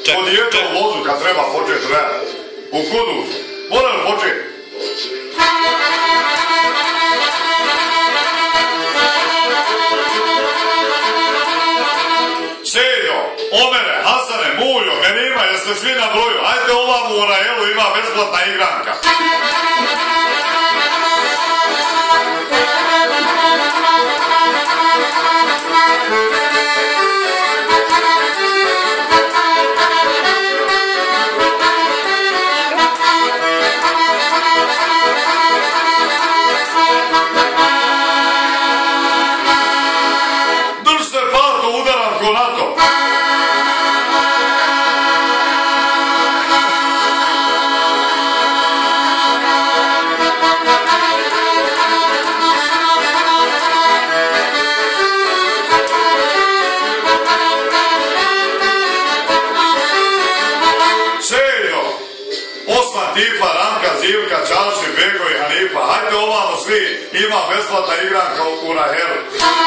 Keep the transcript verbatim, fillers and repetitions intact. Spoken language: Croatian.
Ko dijete u vozu kad treba početi redati. U Kuduz. Mora li početi? Sejo, Omere, Hasane, Muljo, Menima, jeste svi na broju. Ajde ovamo u Rahelu, ima besplatna igranka. Držite pato, udaram ko na to. Tipa, Ranka, Zivka, Čalši, Bego i Hanifa, hajde ovamo svi, ima besplatna igranka u Rahelu.